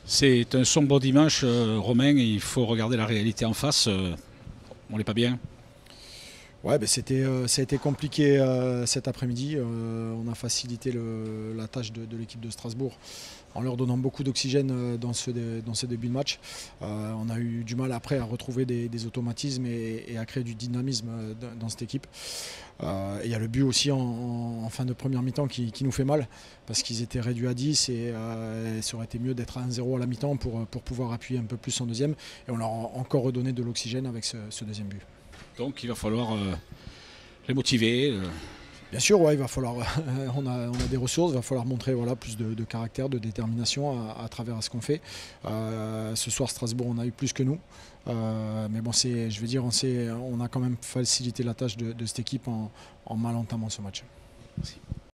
C'est un sombre dimanche, Romain, et il faut regarder la réalité en face. On n'est pas bien. Ouais, ben ça a été compliqué cet après-midi. On a facilité la tâche de l'équipe de Strasbourg en leur donnant beaucoup d'oxygène dans ce début de match. On a eu du mal après à retrouver des automatismes et à créer du dynamisme dans cette équipe. Et il y a le but aussi en fin de première mi-temps qui nous fait mal parce qu'ils étaient réduits à 10 et ça aurait été mieux d'être à 1-0 à la mi-temps pour pouvoir appuyer un peu plus en deuxième. Et on leur a encore redonné de l'oxygène avec ce deuxième but. Donc il va falloir les motiver. Bien sûr, ouais, il va falloir, on a des ressources, il va falloir montrer voilà, plus de caractère, de détermination à travers ce qu'on fait. Ce soir, Strasbourg, on a eu plus que nous. Mais bon, je veux dire, on a quand même facilité la tâche de cette équipe en mal entamant ce match. Merci.